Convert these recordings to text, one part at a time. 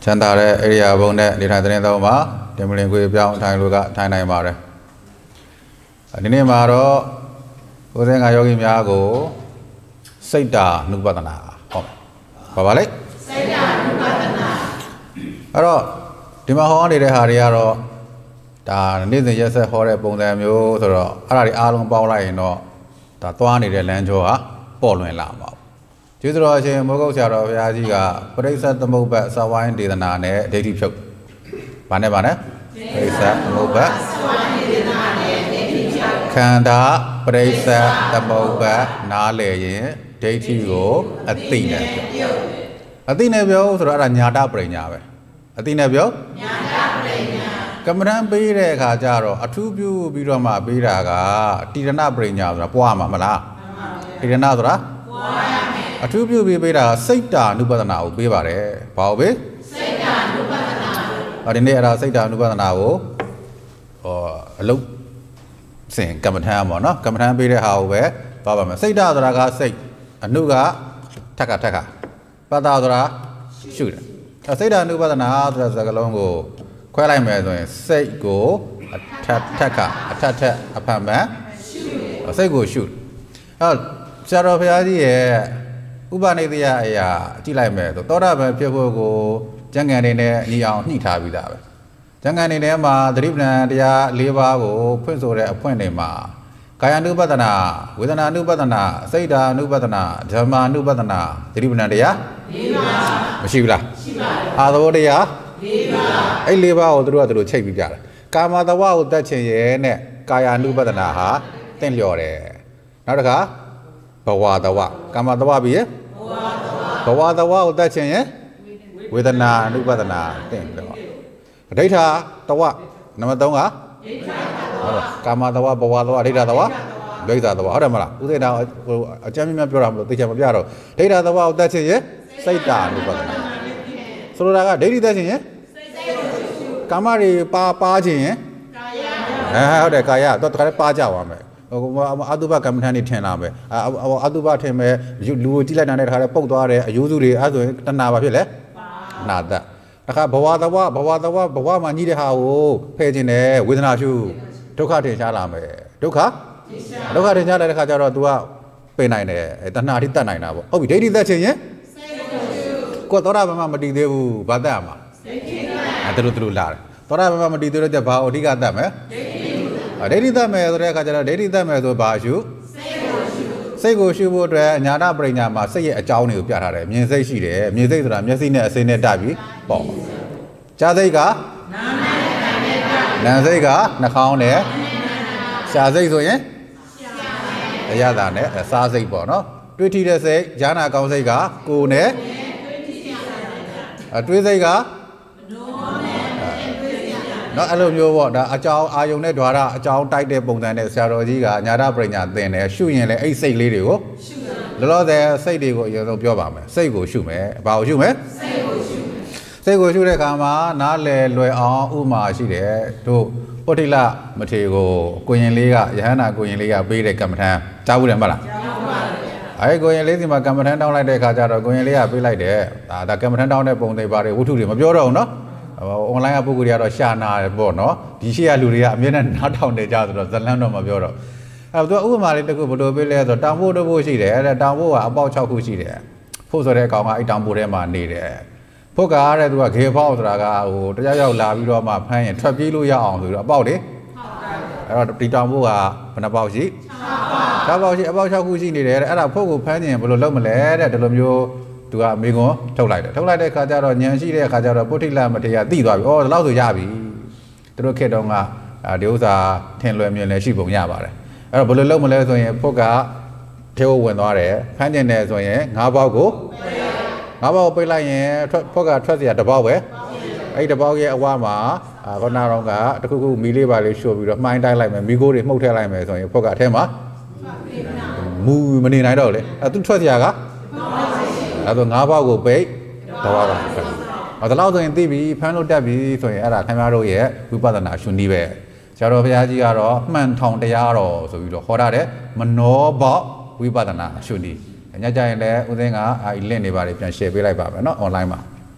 ချမ်းသာတဲ့ area ဘုံနဲ့နေထိုင်တဲ့သုံးမှာတင်မလင်ကိုပြောင်းထိုင်လို့ကထိုင်နိုင်ပါတယ်ဒီနေ့မှာတော့ဦးစင်းကယောဂီများကိုစိတ်တာနုပဒနာဟောပါပါလေစိတ်တာနုပဒနာအဲ့တော့ဒီမှာဟောနေတဲ့ဟာတွေကတော့ဒါနေ့စဉ်ရက်ဆက်ဟောတဲ့ပုံစံမျိုးဆိုတော့အဲ့ဒါတွေအားလုံးပေါင်းလိုက်ရင်တော့ဒါသွားနေတဲ့လမ်းကြောကပေါ်လွင်လာမှာကျေးဇူးတော်ရှင်မိုးကုတ်ဆရာတော်ဘုရားကြီးကပရိစ္ဆေသမုပ္ပတ်စဝိုင်းဒေသနာနဲ့ဒိဋ္ဌိဖြုတ်ဘာနဲ့ပရိစ္ဆေသမုပ္ပတ်စဝိုင်းဒေသနာနဲ့ဒိဋ္ဌိဖြုတ်ခန္ဓာပရိစ္ဆေသမုပ္ပတ်နားလည်ရင်ဒိဋ္ဌိကိုအသိနဲ့ပြောအသိနဲ့ပြောဆိုတော့အဲ့ဒါညာတပရိညာပဲအသိနဲ့ပြောညာတပရိညာကမ္မဋ္ဌာန်းပေးတဲ့အခါကျတော့အထူးပြုပြီးတော့မှပေးတာကတိရဏပရိညာဆိုတာပွားမှာမလားတိရဏဆိုတာပွားရမယ်အထူးပြုပြီးပေးတာစိတ်တာနုပဒနာကိုပေးပါတယ်ဘာလို့ပေးစိတ်တာနုပဒနာဒီနေ့အဲ့ဒါစိတ်တာနုပဒနာကိုအလုပ်စဉ်ကမ္မဋ္ဌာန်းပေါ့နော်ကမ္မဋ္ဌာန်းပေးတဲ့ဟာကိုပဲသွားပါမယ်စိတ်တာဆိုတာကစိတ်အနုကထက်ကပတ္တဆိုတာရှုတယ်စိတ်တာနုပဒနာဆိုတဲ့စကားလုံးကိုခွဲလိုက်မယ်ဆိုရင်စိတ်ကိုအထက်အဖန်ပန်ရှုတယ်စိတ်ကိုရှုအဲ့ဆရာတော်ဘုရားကြီးရဲ့ဥပနိဒေယအရာကြည့်လိုက်မယ်ဆိုသောတာပန်ဖြစ်ဖို့ကိုကျမ်းဂန်တွေနဲ့ညီအောင်ညှိထားပြီးသားပဲကျမ်းဂန်တွေထဲမှာသတိပဋ္ဌာန်တရား၄ပါးကိုဖွင့်ဆိုတဲ့အဖွင့်တွေမှာကာယ ानु ပဒနာဝေဒနာ ानु ပဒနာစိတ်ဓာ ानु ပဒနာဓမ္မာ ानु ပဒနာသတိပဋ္ဌာန်တရား၄ပါးမရှိဘူးလားရှိပါတယ်အာသဘောတရား၄ပါးအဲ့၄ပါးကိုတို့ကချိတ်ပြီးကြတယ်ကာမတဝကိုတတ်ချင်ရဲ့နဲ့ကာယ ानु ပဒနာဟာတင့်လျော်တယ်နောက်တစ်ခါဘဝတဝကာမတဝပြီးရဲ့ဘဝတဝကိုတတ်ချင်ရဲ့ဝေဒနာ ानु ပဒနာတင့်လျော်ဒိဋ္ဌာတဝနံပါတ်3ကဒိဋ္ဌာကာမတဝဘဝတဝဒိဋ္ဌာတဝဒိဋ္ဌာတဝဟုတ်တယ်မလားဥသေတာအကျမ်းမြတ်ပြောတာမလို့သိချင်မပြတော့ဒိဋ္ဌာတဝကိုတတ်ချင်ရဲ့စိတ်တာ ानु ပဒနာဆိုလိုတာကဒိဋ္ဌိတတ်ချင်ရဲ့ကာမတွေပါခြင်းရင်ကာယဟုတ်တယ်ကာယတော့တခါတည်းပါကြပါမယ်အတုပကမ္မထန်နေထင်လာမယ်အတုပထင်မယ်လူကိုကြည့်လိုက်တာနဲ့တခါတည်းပုတ်သွားတယ်အယိုးစုတွေအဲဆိုရင်တဏှာပါဖြစ်လေနာတတခါဘဝမှာညှိတဲ့ဟာကိုဖယ်ခြင်းတယ်ဝေဒနာရှုဒုက္ခထင်ရှားလာမယ်ဒုက္ခထင်ရှားတဲ့ခါကျတော့ तू ကပင်နိုင်တယ်တဏှာထိတတ်နိုင်တာပေါ့ဟုတ်ပြီဒိဋ္ဌိသက်ခြင်းရင်ကိုသောတာပန်မတည်သေးဘူးဘာတတ်ရမှာသူတို့လာတယ်သောတာပန်မတည်သေးတော့ဘာအဓိကတတ်မယ်ဒိဋ္ဌိတတ်မယ်ဆိုတဲ့အခါကျတော့ဒိဋ္ဌိတတ်မယ်ဆိုဘာရှုစိတ်ကိုရှုဖို့အတွက်ညာနာပရိညာမှာစိတ်ရဲ့အကြောင်းတွေကိုပြထားတယ်မြင်စိတ်ရှိတယ်မြင်စိတ်ဆိုတာမျက်စိနဲ့အစိမ်းနဲ့တတ်ပြီးပေါ့ကြားစိတ်ကနာစိတ်ကနှာခေါင်းနဲ့ရှားစိတ်ဆိုရင်အရသာနဲ့အစားစိတ်ပေါ့နော်တွေးထီတဲ့စိတ်ဈာနာကောင်းစိတ်ကကိုယ်နဲ့တွေးစိတ်ကနော်အဲ့လိုမျိုးပေါ့ဒါအကြောင်းအာယုံနဲ့ဓွာရအကြောင်းတိုက်တဲ့ပုံစံနဲ့ဆရာတော်ကြီးကညာတပရိညာသင်တယ်ရှုရင်လည်းအဲ့စိတ်လေးတွေကိုရှုလောလောဆယ်စိတ်တွေကိုအရင်ဆုံးပြောပါမယ်စိတ်ကိုရှုမယ်ဘာကိုရှုမယ်စိတ်ကိုရှုတဲ့အခါမှာနားလည်လွယ်အောင်ဥမာရှိတယ်တို့ပုထိလမထေကိုကိုရင်လေးကယဟန္တာကိုရင်လေးကပေးတဲ့ကမ္မထံကြားဘူးတယ်မဟုတ်လားကြားပါပါအဲ့ကိုရင်လေးစီမှာကမ္မထံတောင်းလိုက်တဲ့အခါကျတော့ကိုရင်လေးကပေးလိုက်တယ်ဒါကမ္မထံတောင်းတဲ့ပုံတွေပါတယ်ဝတ္ထုတွေမပြောတော့ဘူးနော်အွန်လိုင်းကပုဂ္ဂိုလ်တွေကတော့ရှာနာတယ်ပေါ့နော်ဒီရှေ့ကလူတွေကအမြဲတမ်းနားထောင်နေကြဆိုတော့ဇလန်းတော့မပြောတော့အဲ့တော့ဥပမာလေးတစ်ခုဘယ်လိုပေးလဲဆိုတော့တောင်ဖို့တို့ရှိတယ်အဲ့တောင်ဖို့ကအပေါက်6ခုရှိတယ်ဖို့ဆိုတဲ့ကောင်ကအဲ့တောင်ဖို့ထဲမှာနေတယ်ဖို့ကတဲ့သူကခေဖောက်ဆိုတာကဟိုတယောက်လာပြီးတော့မှဖမ်းရင်ထွက်ပြေးလို့ရအောင်ဆိုပြီးတော့အပေါက်လေအဲ့တော့ဒီတောင်ဖို့ကဘယ်နှပေါက်ရှိ6ပေါက်ရှိအပေါက်6ခုရှိနေတယ်အဲ့ဒါဖို့ကိုဖမ်းရင်ဘယ်လိုလုပ်မလဲတဲ့ဒီလိုမျိုးသူကမိကွန်းထုတ်လိုက်တဲ့ခါကျတော့ညံရှိတဲ့ခါကျတော့ပုထိလမထေရတိသွားပြီ။အော်ဒီလောက်ဆိုရပြီ။သူတို့ခေတ်တုန်းကဒီဥစ္စာထင်လွယ်မြင်လဲရှိပုံရပါတယ်။အဲ့တော့ဘယ်လိုလုပ်မလဲဆိုရင်ဖုတ်ကထဲကိုဝင်သွားတယ်။ဖမ်းကျင်တယ်ဆိုရင်၅ပေါက်ကိုပိတ်လိုက်ရင်ဖုတ်ကထွက်เสียတစ်ပေါက်ပဲ။အဲ့ဒီတစ်ပေါက်ရဲ့အဝမှာခဏတော့ကတခုခုမီလေးပါလေးရှို့ပြီးတော့မှိုင်းတိုက်လိုက်မယ်။မီကိုတွေမှုတ်ထည့်လိုက်မယ်ဆိုရင်ဖုတ်ကအထဲမှာမူမနေနိုင်တော့လေ။အဲ့သူထွက်เสียကအဲ့တော့၅ပေါက်ကိုပိတ်တစ်ပေါက်ကဒါလောက်ဆိုရင်သိပြီဖမ်းလို့တက်ပြီဆိုရင်အဲ့ဒါခင်ဗျားတို့ရဲ့ဝိပဿနာရှုနည်းပဲဆရာတော်ဘုရားကြီးကတော့မှန်ထောင်တရားတော်ဆိုပြီးတော့ဟောထားတယ်မနောဘောဝိပဿနာရှုနည်းညကြရင်လည်းဦးသိန်းကlink တွေပါတယ်ပြန် share ပေးလိုက်ပါမယ်เนาะ online မှာ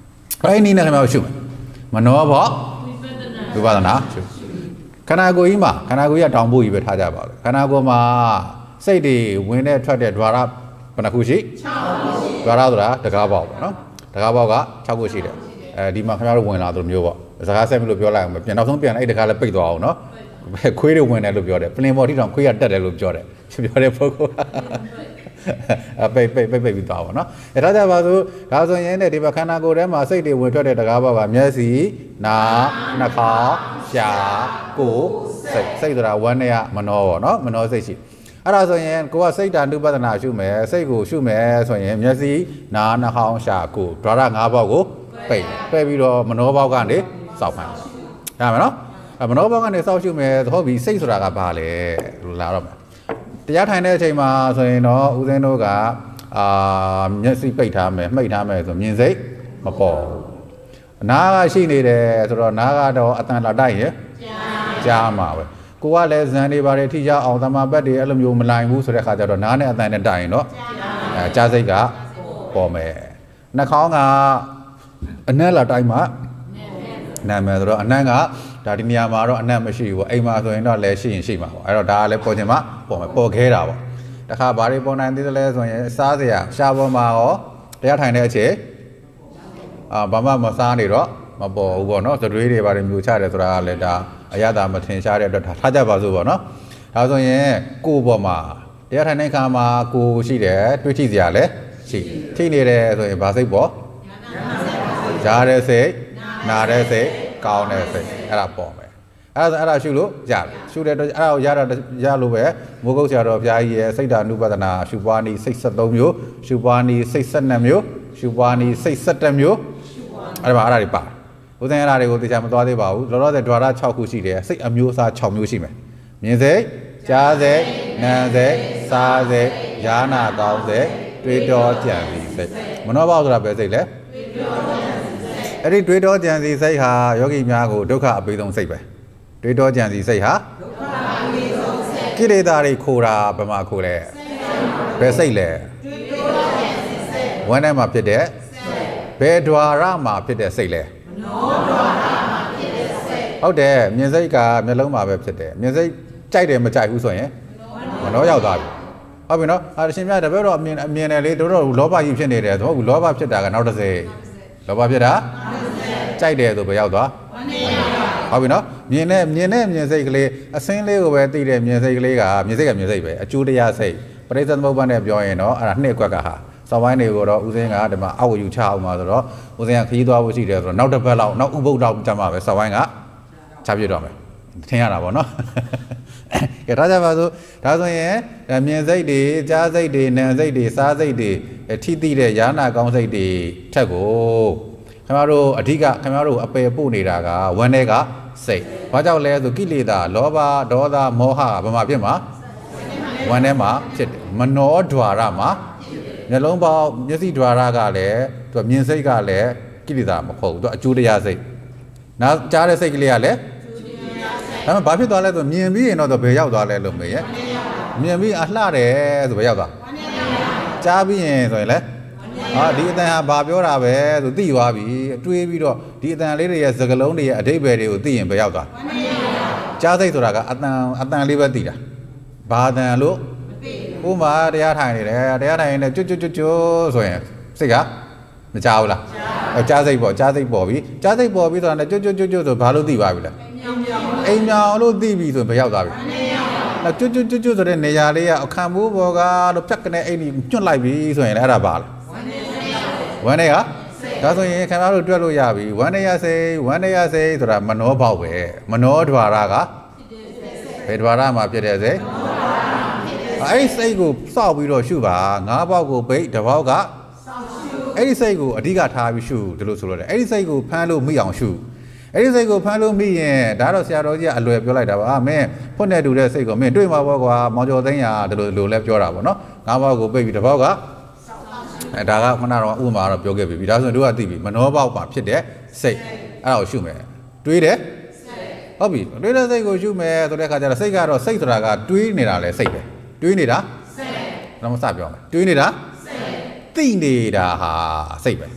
အဲ့ဒီနည်းနဲ့ခင်ဗျားရှုမယ်မနောဘောဝိပဿနာရှုခန္ဓာကိုယ်ကြီးမှာခန္ဓာကိုယ်ကြီးကတောင်ဖို့ကြီးပဲထားကြပါလို့ခန္ဓာကိုယ်မှာစိတ်တွေဝင်တဲ့ထွက်တဲ့ द्वार ဘယ်နှခုရှိ6ခုရှိ द्वार ဆိုတာတကားပေါက်ပေါ့နော်တကားပေါက်က6ခုရှိတယ်အဲဒီမှာခင်ဗျားတို့ဝင်လာသလိုမျိုးပေါ့စကားဆက်မလို့ပြောလိုက်အောင်ပြန်နောက်ဆုံးပြန်အဲ့တကားလည်းပိတ်သွားအောင်နော်ခွေးတွေဝင်တယ်လို့ပြောတယ်ပလင်ပေါ်ထိတောင်ခွေးရတက်တယ်လို့ပြောတယ်ပြောတဲ့ပုဂ္ဂိုလ်ပိတ်ပြီးသွားပါတော့။ဒါကြပါစို့ဒါဆိုရင်ဒီဘခန္ဓာကိုယ်ထဲမှာစိတ်တွေဝင်ထွက်တဲ့တကားဘောက်ကမျက်စိနာနှာခေါင်းရှားကိုယ်စိတ်ဆိုတာဝမ်းနဲ့ရမနောပေါ့နော်မနောစိတ်ရှိအဲ့ဒါဆိုရင်ကိုကစိတ်ဓာတုပဒနာရှုမယ်စိတ်ကိုရှုမယ်ဆိုရင်မျက်စိနာနှာခေါင်းရှားကိုယ်ဓာရ၅ဘောက်ကိုပိတ်ပြီးတော့မနောဘောက်ကနေစောက်မှန်းရမယ်နော်မနောဘောက်ကနေစောက်ရှုမယ်ဟုတ်ပြီစိတ်ဆိုတာကဘာလဲလို့လာတော့မယ်တရားထိုင်တဲ့အချိန်မှာဆိုရင်တော့ဦးဇင်းတို့ကမျက်စိပိတ်ထားမယ်မှိတ်ထားမယ်ဆိုမြင်စိတ်မပေါ်ဘူးနားကရှိနေတယ်ဆိုတော့နားကတော့အတန်လာတိုက်ရကြားမှာပဲကိုကလည်းဇန်တွေပါတယ်ထိရောက်အောင်သမာပတ်တွေအဲ့လိုမျိုးမလိုက်ဘူးဆိုတဲ့ခါကျတော့နားနဲ့အတန်နဲ့တိုက်ရင်တော့ကြားစိတ်ကပေါ်မယ်နှာခေါင်းကအနက်လာတိုက်မှာနာမယ်ဆိုတော့အနက်ကဒါဒီနေရာမှာတော့အနက်မရှိဘူးပေါ့အိမ်မှာဆိုရင်တော့လည်းရှိရင်ရှိမှာပေါ့အဲ့တော့ဒါကလည်းပေါ်ချင်မှပေါ်မယ်ပေါ်ခဲတာပေါ့တခါဘာတွေပေါ်နိုင်သေးတယ်လဲဆိုရင်စားစရာရှားပေါ်မှာရောတရားထိုင်တဲ့အချိန်ဘာမှမစားနေတော့မပေါ်ဘူးပေါ့နော်သတွေးတွေဘာတွေမျိုးချတယ်ဆိုတာကလည်းဒါအရသာမထင်ရှားတဲ့အတွက်ထားကြပါစို့ပေါ့နော်ဒါဆိုရင်ကိုယ်ပေါ်မှာတရားထိုင်တဲ့ခါမှာကိုယ်ရှိတယ်တွေးကြည့်စရာလည်းရှိထိနေတယ်ဆိုရင်ဘာစိတ်ပေါ်ကြားတဲ့စိတ်နားတဲ့စိတ်ကောင်းတဲ့စိတ်အဲ့ဒါပေါ်မယ်အဲ့ဒါရှုလို့ရတယ်ရှုတဲ့အတွက်အဲ့ဒါကိုရလို့ပဲမိုးကုတ်ဆရာတော်ဘုရားကြီးရဲ့စိတ်ဓာနုပဒနာရှုပွားနည်းစိတ်73မျိုးရှုပွားနည်းစိတ်12မျိုးရှုပွားနည်းစိတ်17မျိုးအဲ့ဒါတွေပါဦးဇင်းအဲ့ဒါတွေကိုသိချာမသွားသေးပါဘူးလောလောဆယ် द्वार 6ခုရှိတယ်စိတ်အမျိုးအစား6မျိုးရှိမယ်မြင်စိတ်ကြားစိတ်နားစိတ်စားစိတ်ယာနာကောင်းစိတ်တွေးတောကြံစီစိတ်မနောဘောက်ဆိုတာပဲစိတ်လဲအဲ့ဒီတွေးတောကြံစီစိတ်ဟာယောဂီများကိုဒုက္ခအပေးဆုံးစိတ်ပဲတွေးတောကြံစီစိတ်ဟာဒုက္ခအပေးဆုံးစိတ်ကိလေသာတွေခိုးတာဘယ်မှာခိုးလဲဘယ်စိတ်လဲတွေးတောကြံစီစိတ်ဝမ်းထဲမှာဖြစ်တဲ့ဘယ် द्वार မှာဖြစ်တဲ့စိတ်လဲမနော द्वार မှာဖြစ်တဲ့စိတ်ဟုတ်တယ်မြင်စိတ်ကမျက်လုံးမှာပဲဖြစ်တယ်မြင်စိတ်ကြိုက်တယ်မကြိုက်ဘူးဆိုရင်မနောရောက်သွားပြီဟုတ်ပြီနော်အရှင်မြတ်တပည့်တော်အမြင်တယ်လေတို့တော့လောဘကြီးဖြစ်နေတယ်ဆိုတော့လောဘဖြစ်တာကနောက်တစ်စိတ်လောဘဖြစ်တာကြိုက်တယ်ဆိုပဲရောက်သွားဟုတ်ပြီနော်မြင်စိတ်ကလေးအစင်းလေးကိုပဲသိတဲ့မြင်စိတ်ကလေးကမြင်စိတ်ပဲအကျိုးတရားစိတ်ပရိစ္ဆေသမုပ္ပါဒ်နဲ့ပြောရင်တော့အဲ့ဒါနှစ်ကွက်ကဟာစောင်းဝိုင်းတွေကိုတော့ဦးစင်းကဒီမှာအောက်ယူချအောင်ပါဆိုတော့ဦးစင်းကခရီးသွားဖို့ရှိတယ်ဆိုတော့နောက်တစ်ပတ်လောက်နောက်ဥပုပ်တော့ကြမှာပဲစောင်းဝိုင်းကချပြတော့မယ်ထင်ရတာပေါ့နော်ကဲဒါကြပါစို့ဒါဆိုရင်မြင်စိတ်တွေကြားစိတ်တွေနာစိတ်တွေစားစိတ်တွေထိတိတဲ့ယာနာကောင်းစိတ်တွေထက်ကိုခင်ဗျားတို့အဓိကခင်ဗျားတို့အပယ်ပို့နေတာကဝမ်းတွေကစိတ်ဘာကြောင့်လဲဆိုကိလေသာလောဘဒေါသမောဟဘာမှဖြစ်မှာဝမ်းထဲမှာဖြစ်တယ်မနော द्वार မှာမျက်လုံးပေါက်မျက်စိ द्वार ကလည်းသူမြင်စိတ်ကလည်းကိလေသာမဟုတ်ဘူးသူအကျိုးတရားစိတ်နောက်ကြားတဲ့စိတ်ကလေးကလည်းဒါပေမဲ့ဘာဖြစ်သွားလဲဆိုမြင်ပြီးရင်တော့ဘယ်ရောက်သွားလဲလို့မေးရဲ့မြင်ပြီးအလှတယ်ဆိုဘယ်ရောက်သွားကြားပြီးရင်ဆိုရင်လည်းဒီအတန်ဟာဘာပြောတာပဲဆိုသိသွားပြီတွေးပြီးတော့ဒီအတန်လေးတွေရဲ့စကလုံးတွေရဲ့အဓိပ္ပာယ်တွေကိုသိရင်ဘယ်ရောက်သွားကြားစိတ်ဆိုတာကအတန်လေးပဲသိတာဘာအတန်လို့ဥမာတရားထိုင်နေတယ်တရားထိုင်နေကျွတ်ဆိုရင်စိတ်ကမကြားဘူးလားကြားစိတ်ပေါ်ပြီကြားစိတ်ပေါ်ပြီးဆိုတာနဲ့ကျွတ်ဆိုဘာလို့သိပါပြီလဲအိမ်မြောင်လို့သိပြီဆိုဘယ်ရောက်သွားပြီကျွတ်ဆိုတဲ့နေရာလေးကအခန့်မိုးပေါ်ကလို့ဖြတ်ကနေအိမ်ကြီးညွတ်လိုက်ပြီဆိုရင်လည်းအဲ့ဒါပါလားဝမ်းနေရဒါဆိုရင်ခင်ဗျားတို့တွက်လို့ရပြီဝမ်းနေရစိတ်ဆိုတာမနောဘောက်ပဲမနော द्वार ကဘယ် द्वार မှာဖြစ်တဲ့စိတ်အဲ့ဒီစိတ်ကိုစောက်ပြီးတော့ရှုပါငါးဘောက်ကိုပိတ်တစ်ဘောက်ကစောက်ရှုအဲ့ဒီစိတ်ကိုအဓိကထားပြီးရှုဒီလိုဆိုလို့တယ်အဲ့ဒီစိတ်ကိုဖမ်းလို့မိအောင်ရှုအဲ့ဒီစိတ်ကိုဖမ်းလို့မိရင်ဒါတော့ဆရာတော်ကြီးကအလွယ်ပြောလိုက်တာပါမင်းဖွင့်နေတူတဲ့စိတ်ကိုမင်းတွေ့မှာပေါ့ကွာမောင်ကျော်သိန်းရာဒီလိုလဲပြောတာပေါ့နော်ငါးဘောက်ကိုပိတ်ပြီးတစ်ဘောက်ကဒါကခုနကတော့ဥပမာတော့ပြောခဲ့ပြီဒါဆိုရင်တို့ကသိပြီမနောဘောက်မှာဖြစ်တဲ့စိတ်အဲ့ဒါကိုရှုမယ်တွေးတယ်ဟုတ်ပြီတွေးတဲ့စိတ်ကိုရှုမယ်ဆိုတဲ့အခါကျတော့စိတ်ကတော့စိတ်ဆိုတာကတွေးနေတာလဲစိတ်ပဲတွေးနေတာစိတ်တော့မစပြောမယ်တွေးနေတာစိတ်သိနေတာဟာစိတ်ပဲဒါ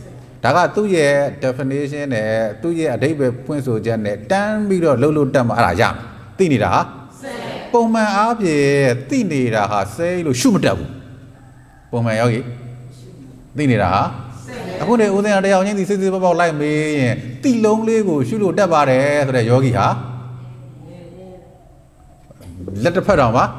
ဒါကသူ့ရဲ့ definition နဲ့သူ့ရဲ့အဓိပ္ပာယ်ဖွင့်ဆိုချက်နဲ့တန်းပြီးတော့လှုပ်တက်မှာအဲ့ဒါရမယ်သိနေတာဟာပုံမှန်အားဖြင့်သိနေတာဟာစိတ်လို့ရှုမတတ်ဘူးပုံမှန်ယောဂီသိနေတာဟာအခုနေဦးသိန်းတရားချင်းဒီစစ်စစ်ပေါက်လိုက်မေးရင်တိလုံးလေးကိုရှုလို့တက်ပါတယ်ဆိုတဲ့ယောဂီဟာလက်တစ်ဖက်တော့ပါ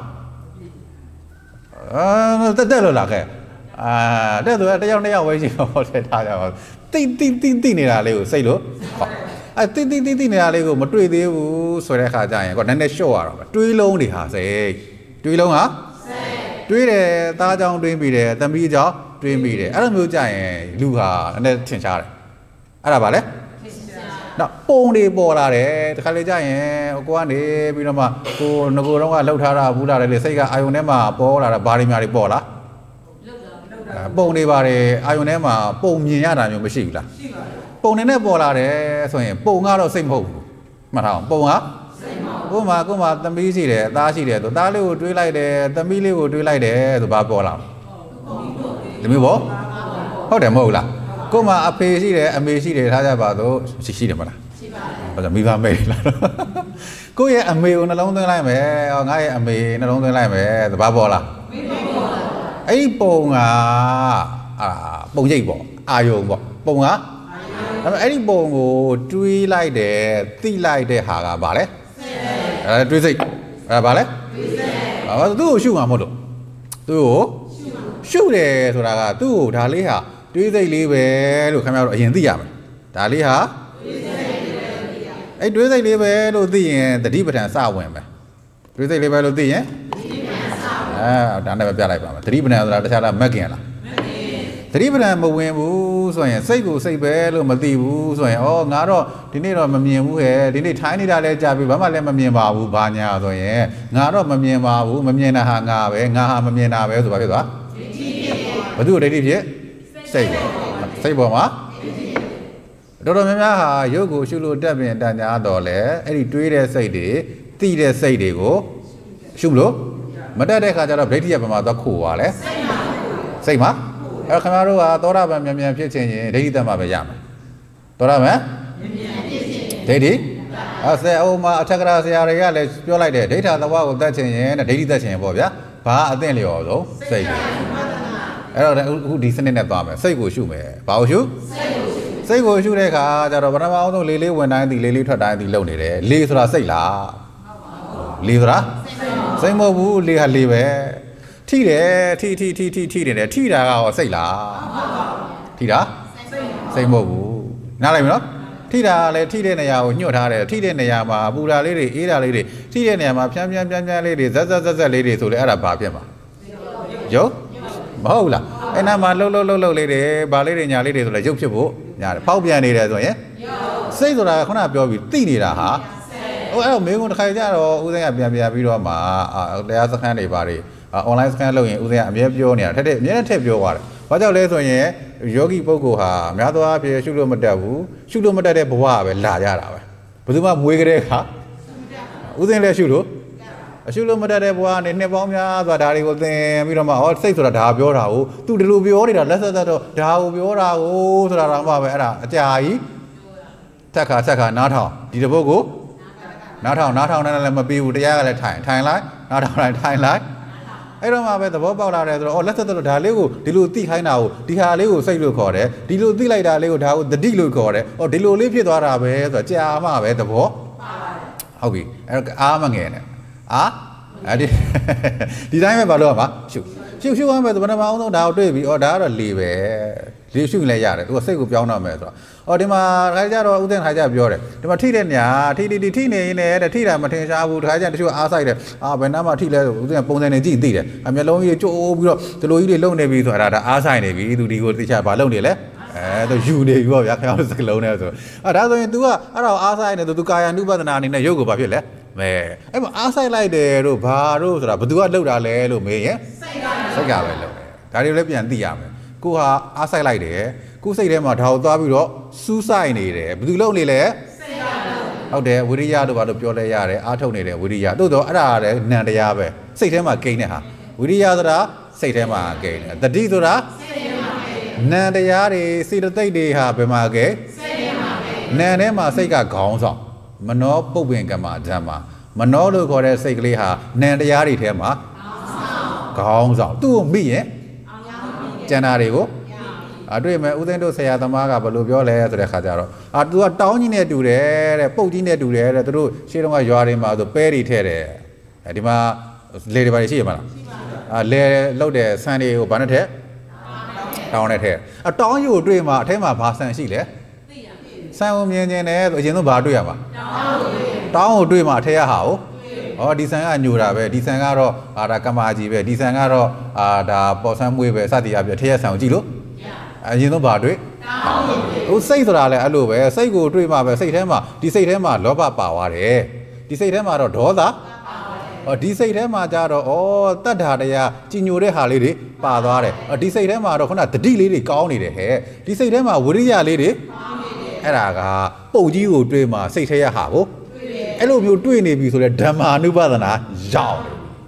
တက်လို့လာခဲ့တဲ့ဆိုတယောက်နှစ်ယောက်ဝဲရှိတော့ဟောတယ်ထားကြပါတိနေတာလေးကိုစိတ်လို့တိနေတာလေးကိုမတွေ့သေးဘူးဆိုတဲ့အခါကျရင်ကောနည်းနည်းလျှော့ရတော့တွေးလုံးတွေဟာစိတ်တွေးလုံးဟာတွေးတယ်သားကြောင်တွေးမိတယ်သမီးကြောင်တွေးမိတယ်အဲ့လိုမျိုးကြရင်လူဟာနည်းနည်းထင်ရှားတယ်အဲ့ဒါပါလေနော်ပုံတွေပေါ်လာတယ်တခါလေကြရင်ကိုကနေပြီးတော့မှကိုငကိုတော့ကလှုပ်ထားတာဘူးလာတယ်လေစိတ်ကအာယုန်ထဲမှာပေါ်လာတာဘာတွေများတွေပေါ်လာပုံတွေပါတယ်အာယုန်ထဲမှာပုံမြင်ရတာမျိုးမရှိဘူးလားရှိပါတယ်ပုံနေနဲ့ပေါ်လာတယ်ဆိုရင်ပုံကတော့စိတ်မဟုတ်ဘူးမှတ်ထားအောင်ပုံကစိတ်မဟုတ်ဘူးကိုမှသမီးရှိတယ်အသားရှိတယ်ဆိုသားလေးကိုတွေးလိုက်တယ်သမီးလေးကိုတွေးလိုက်တယ်ဆိုဘာပေါ်လာသမီးပေါ့ဟုတ်တယ်မဟုတ်လားကိုမှအဖေရှိတယ်အမေရှိတယ်ထားကြပါတော့ရှိတယ်မလားရှိပါတယ်ဟုတ်တယ်မိဘမဲ့လားကိုရဲ့အမေကိုနှလုံးသွင်းလိုက်မယ်ငါရဲ့အမေနှလုံးသွင်းလိုက်မယ်ဆိုဘာပေါ်လာအဲ့ဒီပုံကပုံရိပ်ပေါ့အာယုံပေါ့ပုံကဒါပေမဲ့အဲ့ဒီပုံကိုတွေးလိုက်တယ်သိလိုက်တဲ့ဟာကဘာလဲတွေးစိတ်အဲ့ဒါဘာလဲတွေးစိတ်သူ့ကိုရှုမှာမဟုတ်လို့သူ့ကိုရှုတယ်ဆိုတာကသူ့ကိုဒါလေးဟာတွေးစိတ်လေးပဲလို့ခင်ဗျားတို့အရင်သိရမယ်ဒါလေးဟာတွေးစိတ်လေးပဲသိရအဲ့တွေးစိတ်လေးပဲလို့သိရင်တတိပဋ္ဌာန်စဝင်မယ်တွေးစိတ်လေးပဲလို့သိရင်ဒါနဲ့ပဲပြလိုက်ပါမယ်သတိပဋ္ဌာန်ဆိုတာတခြားလားမက်ခင်လားသတိပဋ္ဌာန်မဝင်ဘူးဆိုရင်စိတ်ကိုစိတ်ပဲလို့မသိဘူးဆိုရင်ငါတော့ဒီနေ့တော့မမြင်ဘူးဟဲ့ဒီနေ့ထိုင်းနေတာလဲကြာပြီဘာမှလည်းမမြင်ပါဘူးဘာညာဆိုရင်ငါတော့မမြင်ပါဘူးမမြင်တာဟာငါပဲငါဟာမမြင်တာပဲဆိုပါဖြစ်သွားဘသူ့ဒိဋ္ဌိဖြစ်စိတ်ပေါ်မှာတော်တော်များများဟာရုပ်ကိုရှုလို့တက်ပြင်တန်ညာတော့လဲအဲ့ဒီတွေးတဲ့စိတ်တွေသိတဲ့စိတ်တွေကိုရှုလို့မတက်တဲ့ခါကျတော့ဒိဋ္ဌိရပမာသွားခိုးသွားလဲစိတ်မှာအဲ့ခင်ဗျားတို့ကသောတာပန်မြန်ဖြစ်ခြင်းရင်ဒိဋ္ဌိတက်မှာပဲရမယ်သောတာပန်မြန်ဖြစ်ခြင်းဒိဋ္ဌိဆရာအိုမှာအထက်ကရာဆရာတွေကလည်းပြောလိုက်တယ်ဒိဋ္ဌာသဝကိုတက်ခြင်းရင်ဒိဋ္ဌိတက်ခြင်းပေါ့ဗျာဘာအသင့်လျော်ဆုံးစိတ်အဲ့တော့အခုဒီစနစ်နဲ့သွားမယ်စိတ်ကိုရှုမယ်ဘာကိုရှုစိတ်ကိုရှုတဲ့အခါကျတော့ပထမအောင်ဆုံးလေးဝင်တိုင်းဒီလေးထွက်တိုင်းဒီလုံနေတယ်လေးဆိုတာစိတ်လားလေးဆိုတာစိတ်မဟုတ်ဘူးလေးဟာလေးပဲထိတယ်ထိနေတယ်ထိတာကရောစိတ်လားထိတာစိတ်မဟုတ်ဘူးနားလိုက်ပြီနော်ထိတာလည်းထိတဲ့နေရာကိုညှို့ထားတယ်ထိတဲ့နေရာမှာပူတာလေးတွေအေးတာလေးတွေထိတဲ့နေရာမှာဖြန်းလေးတွေဇက်လေးတွေဆိုလေအဲ့ဒါဘာဖြစ်မှာရုပ်မဟုတ်လားအဲ့နာမှာလှုပ်လေးတွေဘာလေးတွေညာလေးတွေဆိုလေရုပ်ဖြစ်ဖို့ညာတယ်ဖောက်ပြန်နေတယ်ဆိုရင်စိတ်ဆိုတာခုနပြောပြီးသိနေတာဟာအဲ့တော့မင်းကတစ်ခါကြတော့ဦးစိန်ကပြန်ပြီးတော့မှတရားစခန်းတွေဘာတွေonline scan လုပ်ရင်ဦးစိန်ကအမြဲပြောနေတာအမြဲထည့်ပြောသွားတယ်ဘာကြောင့်လဲဆိုရင်ယောဂီပုဂ္ဂိုလ်ဟာများသောအားဖြင့်ရှုလို့မတတ်ဘူးရှုလို့မတတ်တဲ့ဘဝပဲလာကြတာပဲဘယ်သူမှမွေးကြတဲ့ခါဦးစိန်လည်းရှုလို့အရှုလို့မတတ်တဲ့ဘဝနဲ့နှစ်ပေါင်းများစွာဒါတွေကိုသင်ပြီးတော့မှစိတ်ဆိုတာဒါပြောတာကိုသူဒီလိုပြောနေတာလက်ဆက်သက်တော့ဒါကိုပြောတာကိုဆိုတာတော့မှပဲအဲ့ဒါအကြာကြီးတက်ခါနားထောင်ဒီတပုတ်ကိုနားထောင်နဲ့လည်းမပြီးဘူးတရားကလည်းထိုင်လိုက်နားထောင်လိုက်ထိုင်လိုက်အဲ့တော့မှပဲသဘောပေါက်လာတယ်ဆိုတော့လက်သက်တော့ဒါလေးကိုဒီလိုသိခိုင်းတာကိုဒီဟာလေးကိုစိတ်လို့ခေါ်တယ်ဒီလိုသိလိုက်တာလေးကိုဒါကိုတတိလို့ခေါ်တယ်ဒီလိုလေးဖြစ်သွားတာပဲဆိုတော့ကြာမှပဲသဘောဟုတ်ပြီအဲ့အားမငယ်နဲ့ဒီတိုင်းပဲဘာလို့ပါရှုရမယ်ဆိုဘယ်နှမအောင်ဆုံးဒါကိုတွေ့ပြီဒါကတော့လေပဲလေရှုလည်းရတယ်သူကစိတ်ကိုပြောင်းတော့မယ်ဆိုတော့ဒီမှာခါကြတော့ဥဒင်ခါကြပြောတယ်ဒီမှာထိတဲ့နေရာထိနေရင်လည်းထိတာမထင်ရှားဘူးခါကြတချို့အားဆိုင်တယ်ဘယ်နှမှာထိလဲဆိုဥဒင်ပုံစံနဲ့ကြည့်သိတယ်မျက်လုံးကြီးကျိုးပြီးတော့ဒီလိုကြီးတွေလုံနေပြီဆိုတာဒါအားဆိုင်နေပြီသူဒီကိုသိချဘာလုံနေလဲသူယူနေပြီပေါ့ဗျာခင်ဗျားတို့စကလုံးနဲ့ဆိုဒါဆိုရင် तू ကအဲ့ဒါအားဆိုင်နေ तू ကာယ ानु ပဒနာအနေနဲ့ရုပ်ကိုဘာဖြစ်လဲအဲ့မှာအားဆိုင်လိုက်တယ်တို့ဘာတို့ဆိုတာဘယ်သူကလှုပ်တာလဲလို့မေးရင်စိတ်ကပဲလှုပ်တယ်ဒါတွေလည်းပြန်သိရမယ်ကိုဟာအားဆိုင်လိုက်တယ်ကိုစိတ်ထဲမှာဒါကိုသွားပြီးတော့စူးဆိုင်နေတယ်ဘယ်သူလှုပ်နေလဲစိတ်ကဟုတ်တယ်ဝိရိယတို့ဘာလို့ပြောလဲရတယ်အားထုတ်နေတယ်ဝိရိယတို့တော့အဲ့ဒါလည်းနံတရားပဲစိတ်ထဲမှာကိန်းတဲ့ဟာဝိရိယဆိုတာစိတ်ထဲမှာကိန်းတယ်တတိဆိုတာစိတ်ထဲမှာ Nan the yari, see the day have a market. Nan Emma say a council. Mano Popingama Jama. Manolo got a sickly ha. Nan the yari tema. Council. 2 me, eh? Janarigo. I dream Udendo say at the Maga, but Lubio to the Hajaro. I do a town in a do there, a poking a do there, through she don't want Yarima to Perry Terre. Adima Lady by Shima. I lay low there, Sandy Obanate. Down at here. A town you dream out, Tema Past and Chile. Sam Yen, you know, Baduyama. Town dream out here how? Or Disanga Nura, Disangaro, Arakamaji, Disangaro, the Bossam Weaver, Sadia, Tia Sanjilo. And you know Badui? Who says that I love, say go dream of a Satema, Disatema, Loba Power, eh? Disatema or Doda? Or Disatema Jaro, or Tadaya, Chinure Halidi, Padare, or Disatema or not the D lady county, eh? Disatema, Wuria lady? Eraga, Poji dreamer, Sataya Havo. Hello, you doing it with a Dama Nubadana, Zhao.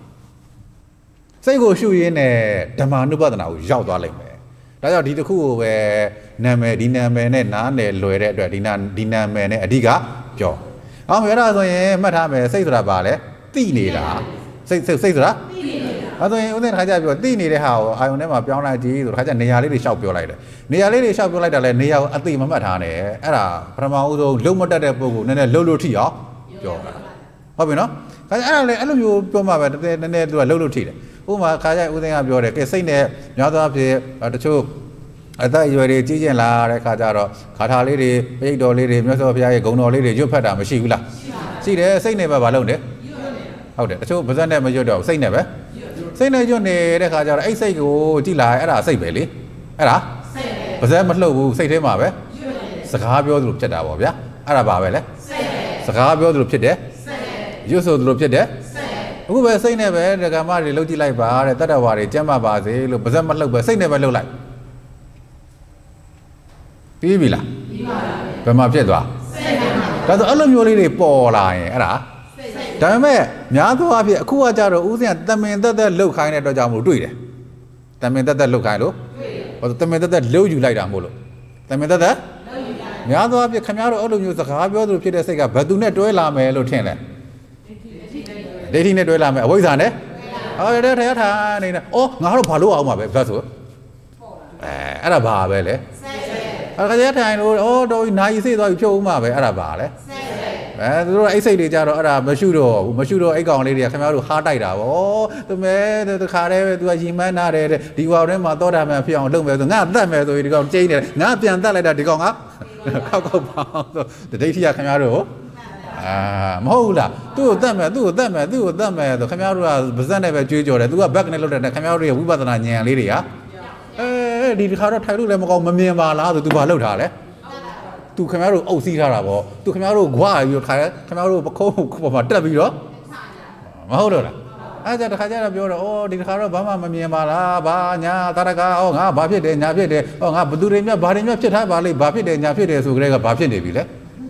Say go shoe in a Dama Nubadana, Zhao darling. That's how the cool where Name, Dinamene, Nane, Loire, Dinamene, Adiga, Joe. I'm here as I am, Madame, say to the ballet, Tinida. Say to that. I don't have your Tini, how I will never be on ID or had a nearly shop your lighter. Nearly shop your lighter, like Nea at the Mamatane, Era, Pramaudo, Lumota de Bogu, and a Lulu Tia. How you know? I love you, Poma, and then do a Lulu Tia. Uma Kaya Uding of your saying there, Yada the two. I thought you were a Gijan La, Kajaro, Kata lady, Big Doll lady, Mesopia, Gono lady, Jupiter, Machila. See there, say never balloon. How did the two present them your dog? Say never. Say no, you need a Kajar, I say go, Gila, Era, say Belly. Era? But then Matlow, say him, Abe. Sakabio looked at Avia, Arabavele. Sakabio looked at there. You so looked at there. Who were saying never, the Gamari Lodi like bar, Tatavari, Jama Bazi, Bazama, say never look like. Pivila. Pemapedua. That's all of your lady Paul line. Dame, Yato Avi, Kuajaro, Uzian, the men that look kind at the Jamu do it. The men that look kind of, or the men that low you like Amulo. The men that Yato Avi, Camaro, all of you, the Habio, the Peter Sega, but do not do a lame, Lieutenant. They didn't do a lame, what is on it? Oh, Naro Palo, my vessel. Arabelle. At that time, oh, do nice, or show my Arabale. I say the Jaro Arab, Mashudo, Egon lady, come out of hard ida. Oh, the man, the car, the Jimana, the Warama, Dora, my fion, don't not that matter, you go change it, not the Andala that they go up. The day here come out. Mola, do them, the Camaro, Bazana, Jujo, do a back and load at the Camaro, Ubatan, Lydia. Did Hara Taru, Mamma, to Balota? To Camaro, oh, see Harabo, to Camaro, why you Camaro, Coco, W. Mahoda. As at the Hajara Bureau, oh, did Harabama, Mamma, Banya, Taraga, oh, Bapide, Navide, oh, Abdurina, Barina, Chetabali, Bapide, Navide, so great a Bapide.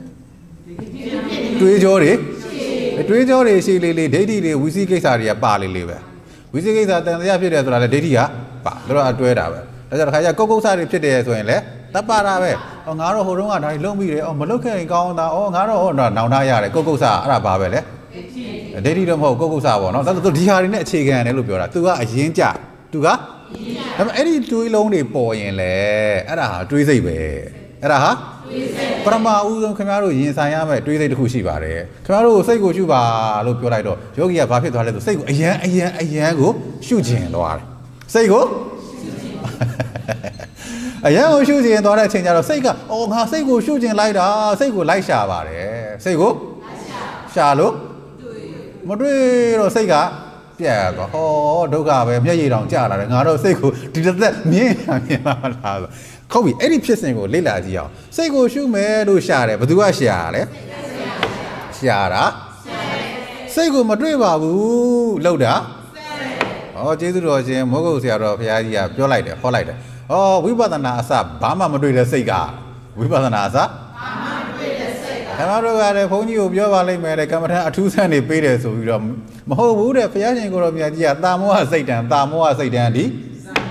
To Jory, a Jory, she lily, Daddy, we see case area, Bali liver. We see case at the Yapide, Dadia, Padra, to it. As a Haya Coco Sari Pide as well. Tapara, on Garo Horunga, I long be on Maloka and Gona, oh, Garo, now Naya, Cocosa, Arababele. They didn't hold Cocosa, not the Diar in a chicken and Lupura, Tuga, Jinja, Tuga. I'm any too lonely boy in Le, Ara, Tuize, Ara. Prama Udon Camaro in Siam, Tuize to Hushibare. Camaro, say go Juba, Lupurado, Yogi, a puppet, to say, a year go, shooting, Loire. Say go. A young shooting and all that change out of Sega. Oh, say go shooting like that, say go like Shabare. Say go Shalo Madrid or Sega. Yeah, oh, Doga, Yayi don't jar and I don't say go. Did that mean? Kobe, any person go Lila Zio. Say go shoot me, do Share, but do I share? Shara? Say go Madrid, Loda. Oh, Jesus, Mogos, Yadia, your lighter, for lighter. Oh, we bought an asa, Bama Madrid Sega. We bought an asa. Camaro had a pony of your valley made a camera 2 Sunday paid so we don't. Maho would have Fiajan go of Yadia, Damoa Satan, Damoa Satan.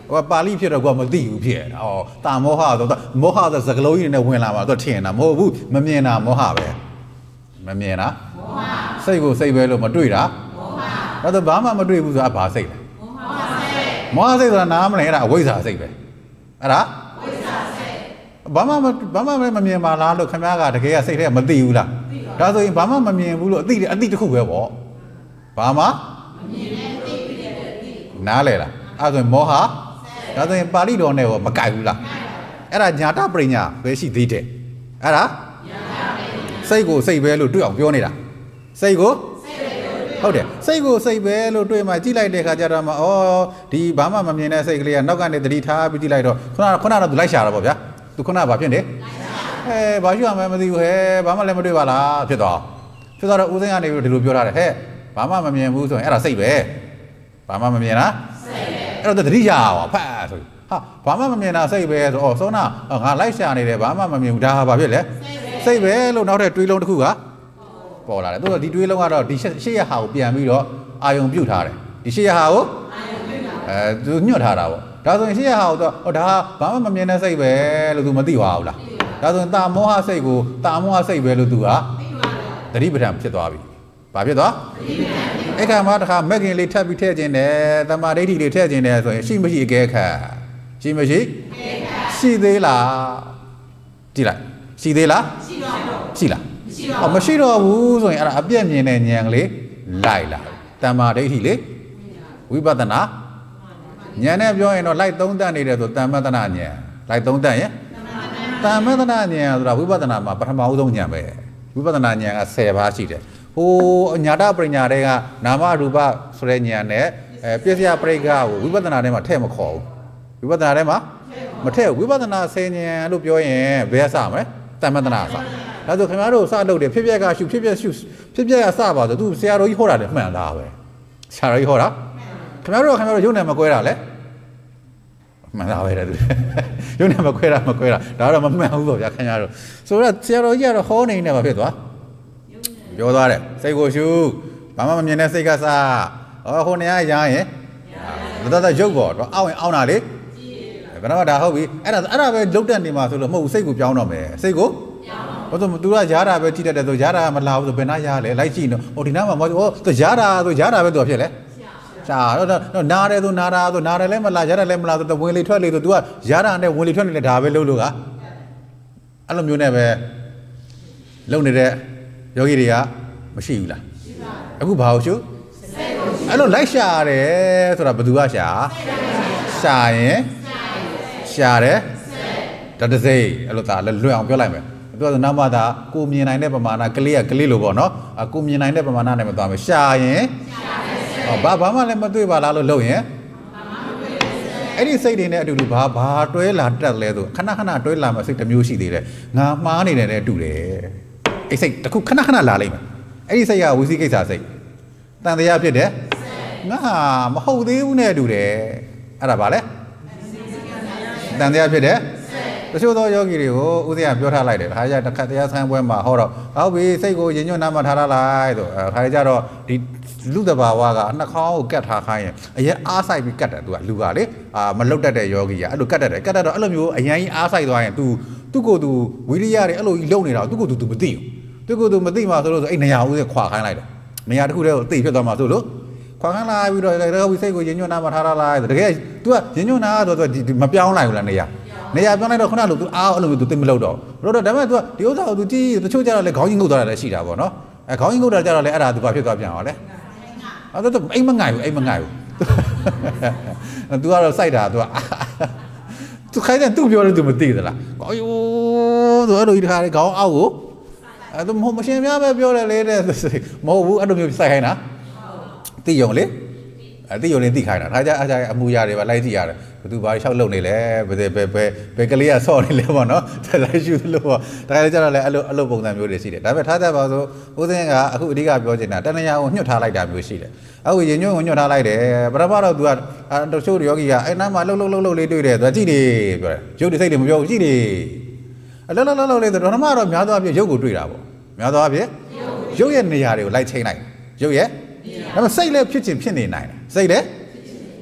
ပါဠိဖြစ်တော့ကိုကမသိဘူးဖြစ်ဩတာမောဟဆိုတော့မောဟဆိုစကလုံးကြီးနဲ့ဝင်လာမှာတော့ထင်တာမဟုတ်ဘူးမမြင်တာမောဟပဲမမြင်တာမောဟစိတ်ကိုစိတ်ပဲလို့မတွေ့တာမောဟဒါဆိုဘာမှမတွေ့ဘူးဆိုတာဘာစိတ်လဲမောဟစိတ်ဆိုတာနားမလဲအဲ့ဒါအဝိဇ္ဇာစိတ်ပဲအဲ့ဒါအဝိဇ္ဇာစိတ်ဘာမှမမြင်ပါလားလို့ခင်ဗျားကတကယ်ကစိတ်ထဲမသိဘူးလားဒါဆိုရင်ဘာမှမမြင်ဘူးလို့အတိတစ်ခုပဲပေါ့ဘာမှမမြင်တဲ့အတိနားလဲလားအဲ့ဆိုရင်မောဟဒါဆိုရင်ပါဠိတော်နဲ့ရောမကြိုက်ဘူးလားအဲ့ဒါညာတပရိညာပဲရှိသေးတယ်အဲ့ဒါစိတ်ကိုစိတ်ပဲလို့တွေ့အောင်ပြောနေတာစိတ်ကိုဟုတ်တယ်စိတ်ကိုစိတ်ပဲလို့တွေ့မှကြည့်လိုက်တဲ့ခါကျတော့မှဩဒီဘာမှမမြင်တဲ့စိတ်ကလေးကနောက်ကနေတတိထားပြီးကြည့်လိုက်တော့ခုနတော့သူလိုက်ရှာတာပေါ့ဗျာသူခုနဘာဖြစ်နေဘာရှိရမလဲမသိဘူးဟဲ့ဘာမှလည်းမတွေ့ပါလားဖြစ်တော့ဦးသိန်းကနေပြီးဒီလိုပြောထားတယ်ဟဲ့ဘာမှမမြင်ဘူးဆိုရင်အဲ့ဒါစိတ်ပဲဘာမှမမြင်လားစိတ်ပဲအဲ့တော့တတိရှာပါဖတ်ဆိုဟာဘာမှမမြင်တာစိတ်ပဲဆိုစောနာငါလိုက်ရှာနေတယ်ဘာမှမမြင်ဘူးဒါဘာဖြစ်လဲစိတ်ပဲလို့နောက်ထပ်တွေးလုံးတစ်ခုကပေါ်လာတယ်သူကဒီတွေးလုံးကတော့ဒီရှေ့ရဟာကိုပြန်ပြီးတော့အာယုံပြုတ်ထားတယ်ဒီရှေ့ရဟာကိုအာယုံပြုတ်ထားသူညွတ်ထားတာပေါ့ဒါဆိုရင်ရှေ့ရဟာကိုတော့ဒါဘာမှမမြင်တဲ့စိတ်ပဲလို့သူမသိပါဘူးလားဒါဆိုရင်တာမောဟစိတ်ကိုတာမောဟစိတ်ပဲလို့သူကသတိပဋ္ဌာန်ဖြစ်သွားပြီဘာဖြစ်သွားအဲ့ခါမှာတခါမက်ကင်လေးထပ်ပြီးထည့်ခြင်းတယ်တမာဒိဋ္ဌိလေးထည့်ခြင်းတယ်ဆိုရင်ရှိမရှိအကဲခတ်ရှိမရှိရှိသေးလားကြည့်လိုက်ရှိသေးလားရှိလားမရှိတော့ဘူးဆိုရင်အဲ့ဒါအပြည့်မြင်တဲ့ဉာဏ်ကလေးလိုက်လာတမာဒိဋ္ဌိလေးဝိပဿနာဉာဏ်နဲ့ပြောရင်တော့လိုက်သုံးတတ်နေတယ်ဆိုတမ္မတနာဉာဏ်လိုက်သုံးတတ်ရင်တမ္မတနာဉာဏ်ဆိုတာဝိပဿနာမှာပထမဦးဆုံးဉာဏ်ပဲဝိပဿနာဉာဏ်က10ပါးရှိတယ်ဟိုညာတပညာတွေကနာမရူပဆိုတဲ့ဉာဏ်နဲ့ပြည့်စရာပရိက္ခကိုဝိပဿနာထဲမှာထည့်မခေါ်ဘူးဝိပဿနာထဲမှာမထည့်ဝိပဿနာ10ဉာဏ်လို့ပြောရင်ဘယ်စမလဲတမ္မတနာစဒါဆိုခင်ဗျားတို့စလုပ်တယ်ဖြစ်ပျက်ကရှုဖြစ်ပျက်ကစပါဆိုသူဆရာတော်ကြီးဟောတာလည်းမှန်လားပဲဆရာတော်ကြီးဟောတာခင်ဗျားတို့ရုပ်နဲ့မကွဲတာလဲမှန်လားပဲတဲ့သူရုပ်နဲ့မခွဲတာဒါတော့မမှန်ဘူးပေါ့ဗျာခင်ဗျားတို့ဆိုတော့ဆရာတော်ကြီးကတော့ဟောနေနေပါဖြစ်သွားပြောသွားတယ်စိတ်ကိုရှုဘာမှမမြင်တဲ့စိတ်ကစားဟိုနေရာရရင်တော်ရုပ်ပေါ့တော့အောက်ရင်အောင်းတာလေဘယ်တော့ဒါဟုတ်ပြီအဲ့ဒါပဲလုတ်တက်နေမှာဆိုလို့မဟုတ်ဘူးစိတ်ကိုပြောင်းတော့မယ်စိတ်ကိုဘာလို့သူကရားတာပဲကြည့်တတ်တယ်ဆိုရားတာမလာဘူးဆိုဘယ်နာရားလဲလိုက်ကြည့်နော်ဟိုဒီနားမှာမဟုတ်သူရားတာပဲသူဖြစ်လဲရှာတော့နားတယ်ဆိုနားတယ်လည်းမလားရားတယ်လည်းမလားဆိုတော့ဝင်လေထွက်လေဆို तू ကရားတာနဲ့ဝင်လေထွက်နေလေဒါပဲလုပ်လို့ကအဲ့လိုမျိုးနဲ့ပဲလုံနေတဲ့ယောဂီတွေကမရှိဘူးလားအခုဘာလို့ရှုအဲ့လိုလိုက်ရှာတယ်ဆိုတာဘယ်သူကရှာရင်ရှာတယ်တတစိအဲ့လိုဒါလွယ်အောင်ပြောလိုက်မယ်သူကနောက်မှသာကိုမြင်နိုင်တဲ့ပမာဏကလေးလို့ပေါ့နော်ကိုမြင်နိုင်တဲ့ပမာဏနဲ့မသွားမယ်ရှာရင်ဘာမှလည်းမတွေ့ပါလားလို့လုပ်ရင်အဲ့ဒီစိတ်တွေနဲ့အတူတူဘာတွဲလာတက်လဲဆိုခဏတွဲလာမှစိတ်တစ်မျိုးရှိသေးတယ်ငါမှားနေတယ်နဲ့တူတယ်အဲ့စိတ်တစ်ခုခဏလာလိမ့်မယ်အဲ့ဒီစိတ်ကဝိသိကိစ္စစိတ်တန်တရားဖြစ်တယ်ငါမဟုတ်သေးဘူးနဲ့တူတယ်အဲ့ဒါဘာလဲတန်တရားဖြစ်တယ်တချို့သောယောဂီတွေကိုဥဒိယပြောထားလိုက်တယ်ခါကြတစ်ခါတရားဆိုင်ပွဲမှာဟောတော့ဟုတ်ပြီစိတ်ကိုရင်ညွတ်နာမထားလိုက်ဆိုခါကြတော့ဒီလူတဘာဝကနှာခေါင်းကိုကတ်ထားခိုင်းရင်အရင်အားဆိုင်ပြီးကတ်တယ်သူကလူကလေမလုတ်တတ်တဲ့ယောဂီကအဲ့လိုကတ်တတ်တော့အဲ့လိုမျိုးအရင်ကြီးအားဆိုင်သွားရင်သူ့ကိုယ်သူဝိရိယတွေအဲ့လိုကြီးလုံနေတာသူ့ကိုယ်သူမသိဘူးသူ့ကိုယ်သူမသိမှဆိုလို့ဆိုအဲ့နေရာဦးခွာခိုင်းလိုက်တယ်နေရာတစ်ခုတည်းကိုသိဖြစ်သွားမှဆိုလို့ခွာခိုင်းလိုက်ပြီးတော့စိတ်ကိုရင်ညွတ်နာမထားလိုက်ဆိုတကယ် तू ကရင်ညွတ်နာဆိုတော့မပြောင်းလိုက်ဘူးလားနေရာပြောင်းလိုက်တော့ခုနကလို့ तू အားအဲ့လိုမျိုး तू သိမလို့တော့ဒါပေမဲ့ तू ဒီဥစ္စာကို तू ကြည့်တချို့ကြတော့လေခေါင်းကြီးငုတ်သွားတာလည်းရှိတာပေါ့နော်ခေါင်းကြီးငုတ်တာကြတော့လေအဲ့ဒါ तू ဘာဖြစ်သွားပြန်အောင်လဲအဲ့တော့အိမ်မငိုက်ဘူး तू ကတော့စိုက်တာ तू က तू ခိုင်းတယ် तू ပြောလို့ तू မသိသလားကောယိုးဆိုအဲ့လိုကြီးတခါလေခေါင်းအောက်ကိုအဲ့တော့မရှင်များပဲပြောတယ်လေတဲ့မဟုတ်ဘူးအဲ့လိုမျိုးစိုက်ခိုင်းတာသိယုံလေသိယုံလေးသိခိုင်းတာဒါကြအမှုရတွေပါလိုက်ကြည့်ရတယ်ဘယ်သူဘာလျှောက်လုံနေလဲဘယ်ကလေးကဆော့နေလဲပေါ့နော်ဒါရှုလို့ပေါ့ဒါကြလည်းကြတော့လေအဲ့လိုပုံစံမျိုးတွေရှိတယ်ဒါပေမဲ့ထားကြပါဆိုဦးစင်းကအခုအဓိကပြောချင်တာတဏှာကိုညှွတ်ထားလိုက်တာမျိုးရှိတယ်အခုရင်ညွတ်ထားလိုက်တယ်ပထမတော့ तू ကတချို့ယောဂီကအဲ့နားမှာလှုပ်လေးတွေ့တယ်သူကကြည့်နေပြောတယ်ရုပ်တွေစိတ်တွေမပြောဘူးကြည့်နေလှုပ်လေးဆိုတော့ပထမတော့များသောအားဖြင့်ရုပ်ကိုတွေ့တာပေါ့များသောအားဖြင့်ရုပ်ရဲ့နေရာတွေကိုလိုက်ချိန်လိုက်ရုပ်ရဲ့ဒါပေမဲ့စိတ်လည်းဖြစ်နေနိုင်တယ်စိတ်လည်း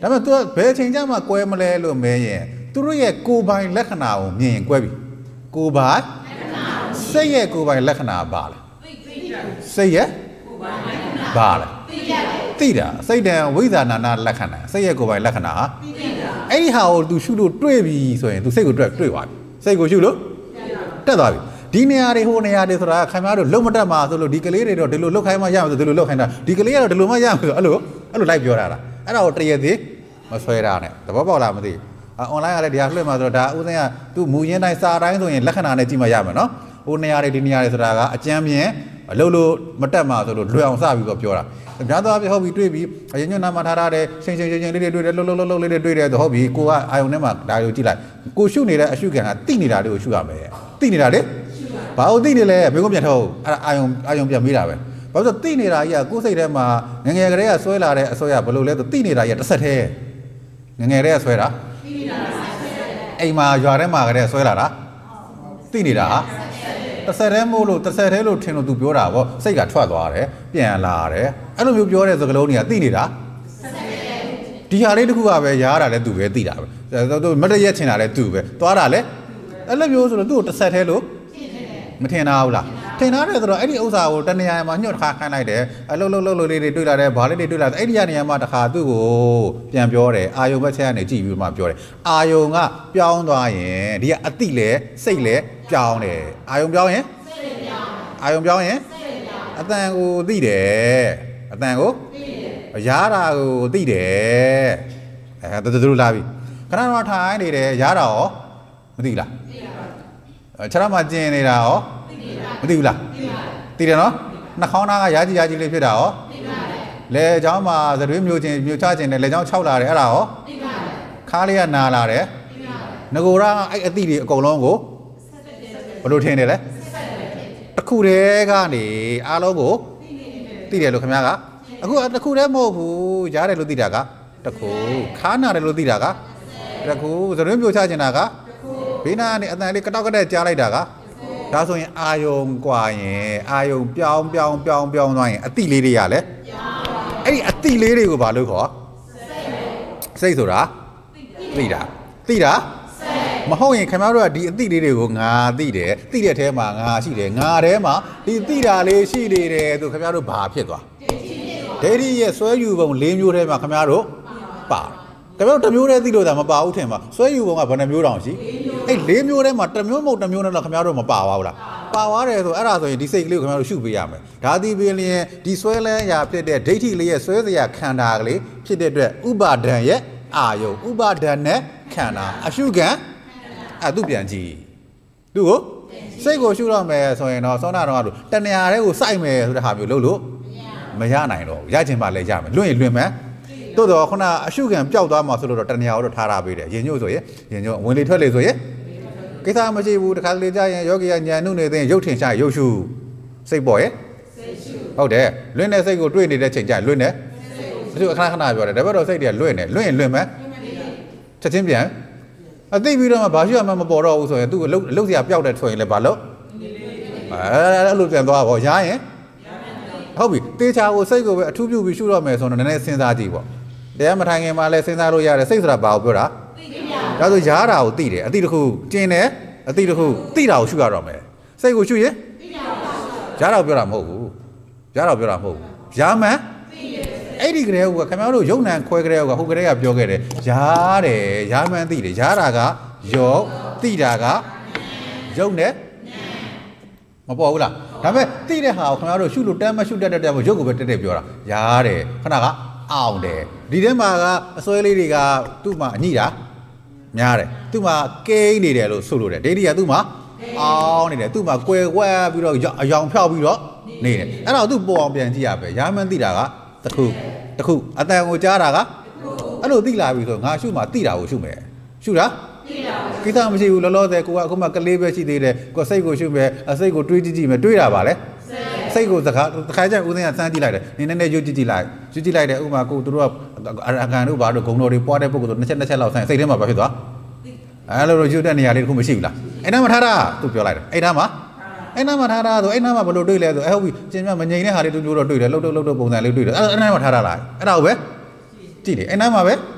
ဒါပေမဲ့ तू ဘယ်ချိန်ကျမှကွဲမလဲလို့မဲရင်သူတို့ရဲ့ကိုယ်ပိုင်လက္ခဏာကိုမြင်ရင်ကွဲပြီကိုယ်ပိုင်စိတ်ရဲ့ကိုယ်ပိုင်လက္ခဏာပါလားစိတ်ရဲ့ပါလားသိတာစိတ်တံဝိဇာနာနာလက္ခဏာစိတ်ရဲ့ကိုယ်ပိုင်လက္ခဏာအဲ့ဒီဟာကို तू ရှုလို့တွေ့ပြီဆိုရင် तू စိတ်ကိုတွေ့သွားပြီစိတ်ကိုရှုလို့တက်သွားပြီဒီနေရာတွေဟိုနေရာတွေဆိုတာခင်ဗျားတို့လုံးမတက်မှာဆိုလို့ဒီကလေးတွေတော့ဒီလိုလုတ်ခိုင်းမှရမှာဆိုဒီလိုလုတ်ခိုင်းတာဒီကလေးကတော့ဒီလိုမှရမှာဆိုအဲ့လိုလိုက်ပြောတာလားအဲ့ဒါကိုတရသေးမဆွဲတာနဲ့သဘောပေါက်လားမသိအွန်လိုင်းကလည်းတရားလွှင့်မှာဆိုတော့ဒါဥစဉ်က तू မူရင်းတိုင်းစာတိုင်းဆိုရင်လက္ခဏာနဲ့ကြည့်မှရမှာနော်ဟိုနေရာတွေဒီနေရာတွေဆိုတာကအကျမ်းမြင်အလုပ်လို့မတက်မှာဆိုလို့လွယ်အောင်စပြီးတော့ပြောတာများသောအားဖြင့်ဟုတ်ပြီတွေ့ပြီအရင်ညနာမှာထားတဲ့ချင်းလေးတွေတွေ့တယ်လှုပ်လေးတွေတွေ့တယ်ဆိုဟုတ်ပြီကိုကအာယုံထဲမှာဒါကိုကြည့်လိုက်ကိုရှုနေတဲ့အရှုခံကတိနေတာတွေကိုရှုရမယ်တိနေတာလေဘာလို့တိနေလဲဘယ်ကုန်းပြန်ထုတ်အဲ့ဒါအာယုံပြန်မေးတာပဲဘာလို့တိနေတာကြီးကကိုယ်စိတ်ထဲမှာငငယ်ကလေးကဆွဲလာတဲ့အစွဲရဘယ်လိုလဲဆိုတိနေတာကြီးကတစ်ဆက်တည်းငငယ်ကလေးကဆွဲတာအိမ်မှာရွာထဲမှာကလေးဆွဲလာတာတိနေတာတစ်ဆက်တည်းမို့လို့တစ်ဆက်တည်းလို့ထင်လို့ तू ပြောတာပေါ့စိတ်ကထွက်သွားတယ်ပြန်လာတယ်အဲ့လိုမျိုးပြောတဲ့စကားလုံးတွေကတိနေတာဒီဟာလေးတစ်ခုကပဲရားတာလဲ तू ပဲတိတာပဲသူမတရက်ချင်တာလဲ तू ပဲသွားတာလဲအဲ့လိုမျိုးဆိုတော့ तू ကိုတစ်ဆက်တည်းလို့မထင်တာဘူးလားထင်ထားတယ်ဆိုတော့အဲ့ဒီဥစ္စာကိုတနေရာမှာညှို့တစ်ခါခိုင်းလိုက်တယ်အလုံးလုံးလေးတွေတွေ့လာတယ်ဘာလေးတွေတွေ့လာတယ်အဲ့ဒီနေရာမှာတစ်ခါသူ့ကိုပြန်ပြောတယ်အာယုံဘက်ချက်ကနေကြည့်ပြီးမှပြောတယ်အာယုံကပြောင်းသွားရင်ဒီကအတိလဲစိတ်လဲပြောင်းတယ်အာယုံပြောင်းရင်အာယုံပြောင်းရင်အတန်ကိုသိတယ်အတန်ကိုရားတာကိုသိတယ်အဲတူလာပြီခဏတော့ထိုင်နေတယ်ရားတာရောမသိလားခြေထောက်မှာကျင်နေတာရောမသိဘူးလားသိတယ်နော်နှာခေါင်းသားကရာကြီးလေးဖြစ်တာရောလေเจ้าမှာသတွေးမျိုးချင်းမျိုးချခြင်းနဲ့လေเจ้า6လာတယ်အဲ့ဒါရောခါးလေးကနာလာတယ်ငကိုရအဲ့အသည့်တွေအကုန်လုံးကိုဘယ်လိုထင်တယ်လဲတစ်ခုတည်းကနေအားလုံးကိုသိတယ်လို့ခင်ဗျားကအခုတစ်ခုတည်းမဟုတ်ဘူးရားတယ်လို့သိတာကတစ်ခုခါးနာတယ်လို့သိတာကတစ်ခုသတွေးမျိုးချခြင်းတာကဘေးနာကနေအတန်လေးကတောက်ကတဲ့ကြားလိုက်တာကဒါဆိုရင်အာယုံกว่าရင်အာယုံပြောင်းသွားရင်အတိလေးတွေကလည်းအဲ့ဒီအတိလေးတွေကိုဘာလို့ခေါ်စိတ်ဆိုတာသိတာမဟုတ်ရင်ခင်ဗျားတို့ကဒီအတိလေးတွေကိုငါသိတယ်သိတဲ့အထဲမှာငါရှိတယ်ငါထဲမှာဒီသိတာလေးရှိနေတယ်ဆိုခင်ဗျားတို့ဘာဖြစ်သွားဒိဋ္ဌိရဲ့ဆွဲယူပုံ၄မျိုးထဲမှာခင်ဗျားတို့ပါခင်ဗျားတို့တစ်မျိုးတည်းသိလို့ဒါမပါဘူးထင်ပါဆွဲယူပုံကဘယ်နှမျိုးတောင်ရှိအဲ့၄မျိုးထဲမှာတစ်မျိုးမဟုတ်တစ်မျိုးနဲ့တော့ခင်ဗျားတို့မပါပါဘူးလားပါသွားတယ်ဆိုအဲ့ဒါဆိုရင်ဒီစိတ်ကလေးကိုခင်ဗျားတို့ရှုပေးရမယ်ဒါဒီပင်လျင်ဒီဆွဲလန်းရာဖြစ်တဲ့ဒိဋ္ဌိလေးရဲ့ဆွဲစရာခန္ဓာကလေးဖြစ်တဲ့အတွက်ဥပါဒံရဲ့အာယုဥပါဒံနဲ့ခန္ဓာအရှုခံသူ့ပြန်ကြည့်သူ့ကိုစိတ်ကိုရှုတော့မယ်ဆိုရင်တော့သောနာတော်ကတဏှာတွေကိုစိုက်မယ်ဆိုတဲ့ဟာမျိုးလို့မရနိုင်တော့ရချင်ပါလဲရမယ်လွင့်ရင်လွင့်မယ်တိုးတော့ခုနအရှုခံပျောက်သွားမှာဆိုလို့တော့တဏှာကိုတော့ထားတာပေးတယ်ရင်ညွတ်ဆိုရင်ရင်ညွတ်ဝင်လေထွက်လေဆိုရင်ကိစ္စမရှိဘူးတခါလေကြာရင်ယောဂီကညာနုနေတဲ့ရုပ်ထင်ရှားရုပ်ရှုစိတ်ပေါ်ရဲ့စိတ်ရှုဟုတ်တယ်လွင့်တဲ့စိတ်ကိုတွေ့နေတဲ့ချိန်ကျလွင့်တယ်သူအခဏပြောတယ်ဒါပေမဲ့တော့စိတ်တွေကလွင့်တယ်လွင့်ရင်လွင့်မယ်ချက်ချင်းပြန်အသိပြီးတော့မှဘာရှိမှမပေါ်တော့ဘူးဆိုရင်သူ့ကိုလှုပ်เสียပျောက်တဲ့ဆိုရင်လည်းဘာလို့အဲ့လိုပြန်သွားပါရရင်ဟုတ်ပြီတေချာကိုစိတ်ကိုပဲအထူးပြုပြီးရှုတော့မယ်ဆိုတော့နည်းနည်းစဉ်းစားကြည့်ပေါ့တရားမထိုင်ခင်မှာလည်းစဉ်းစားလို့ရတယ်စိတ်ဆိုတာဘာကိုပြောတာဒါဆိုရားတာကိုသိတယ်အတိတစ်ခုကျင်တယ်အတိတစ်ခုသိတာကိုရှုရတော့မယ်စိတ်ကိုရှုရင်ရားတာကိုပြောတာမဟုတ်ဘူးရားတာကိုပြောတာမဟုတ်ဘူးရာမှန်အဲ့ဒီကလေးကခင်ဗျားတို့ယုံနံခွဲကလေးကဟိုကလေးကပြောခဲ့တယ်ရားတယ်ရာမှန်သိတယ်ရားတာကယောသိတာကယုံနဲ့မပေါ်ဘူးလားဒါပေမဲ့သိတဲ့ဟာကိုခင်ဗျားတို့ရှုလို့တမ်းမရှုတတ်တဲ့မို့ရုပ်ကိုပဲတက်ပြောတာရားတယ်ခဏကအောင်တယ်ဒီထဲမှာကအစွဲလေးတွေကသူ့မှာအညိတာများတယ်သူ့မှာကိန်းနေတယ်လို့ဆိုလို့တယ်ဒိဋ္ဌိကသူ့မှာအောင်နေတယ်သူ့မှာကွယ်ကွက်ပြီးတော့အယောင်ဖြောက်ပြီးတော့နေတယ်အဲ့တော့သူ့ပေါ်အောင်ပြန်ကြည့်ရပဲရာမှန်သိတာကတခုအတန်ကိုကြားတာကအဲ့လိုသိလာပြီဆိုငါရှုမှာသိတာကိုရှုမယ်ရှုတာကိစ္စမရှိဘူးလောလောဆယ်ကိုကအခုမှကလေးပဲရှိသေးတယ်ကိုစိတ်ကိုရှုမယ်အစိတ်ကိုတွေးကြည့်မယ်တွေးတာပါလေစိတ်ကိုတစ်ခါကျဦးသိန်းကစမ်းကြည့်လိုက်တယ်နည်းနည်းရွတ်ကြည့်လိုက်တယ်ဥမာကိုတို့ကအကန်တို့ဘာတို့ဂုံတော်တွေပွားတဲ့ပုဂ္ဂိုလ်တို့နှစ်ချက်လောက်ဆိုင်စိတ်ထဲမှာဘာဖြစ်သွားအဲ့လိုရွတ်တဲ့နေရာလေးတခုမရှိဘူးလားအဲ့နားမှာထားတာသူပြောလိုက်တယ်အဲ့နားမှာထားတာဆိုအဲ့နားမှာဘယ်လိုတွေးလဲဆိုဟုတ်ပြီကျင်မြမငြိမ်တဲ့ဟာလေးတို့မျိုးတော့တွေးတယ်လှုပ်ပုံစံလေးတွေးတယ်အဲ့နားမှာထားတာလားအဲ့ဒါကိုပဲကြည့်တယ်အဲ့နားမှာပဲ